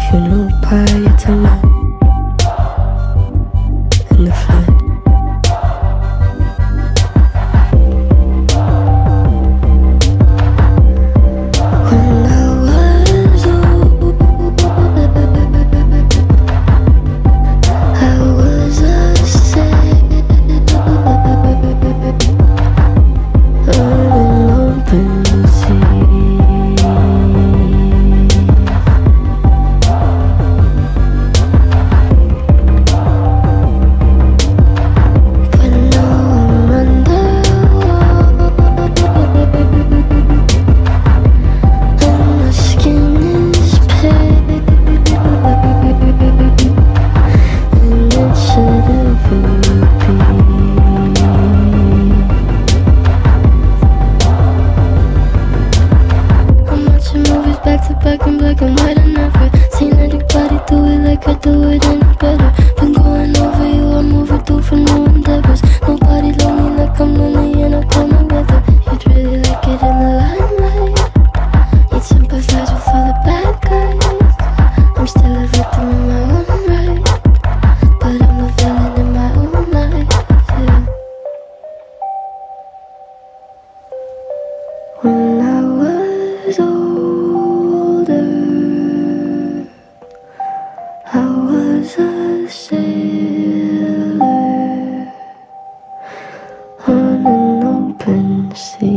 funeral pyre to man in the flood. When I was older, I was a sailor on an open sea. Back in black and white, I never seen anybody do it like I do it any better. Been going over you, I'm overdue for new endeavors. Nobody love me like I'm lonely and I don't know whether you'd really like it in the limelight. You'd sympathize with all the bad guys. I'm still a victim in my own right, but I'm the villain in my own life, yeah. When I was older, I was a sailor on an open sea.